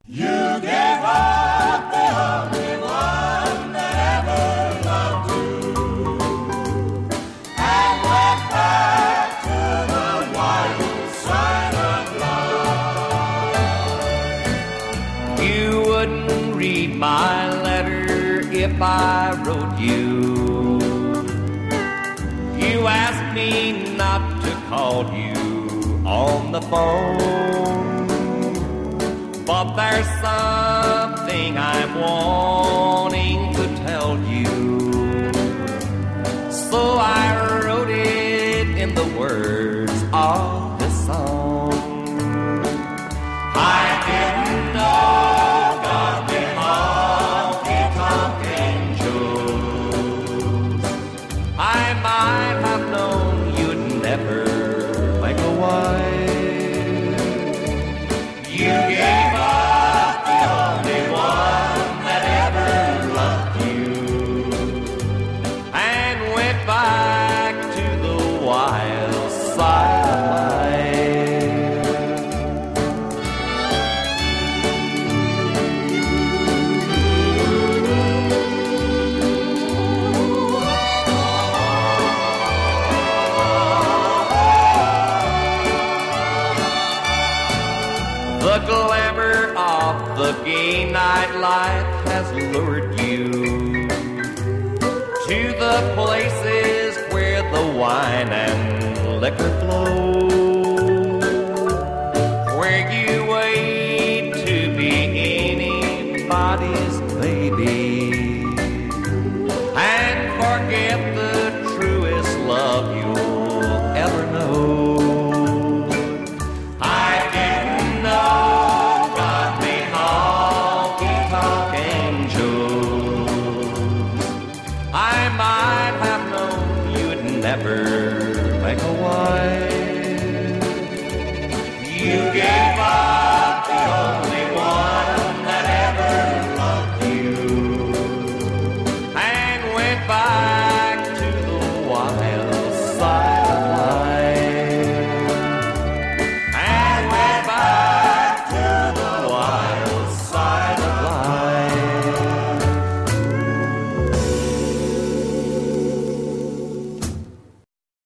You gave up the only one that ever loved you, and went back to the wild side of life. You wouldn't read my letter if I wrote you. You asked me not to call you on the phone, but there's something I'm wanting to tell you. So I wrote it in the words of this song. I didn't know God made honky-tonk angels. I might have known you'd never make a wife. You gave up the only one that ever loved you, and went back to the wild side of The glamour of the gay nightlife has lured you to the places where the wine and liquor flow, where you wait to be anybody's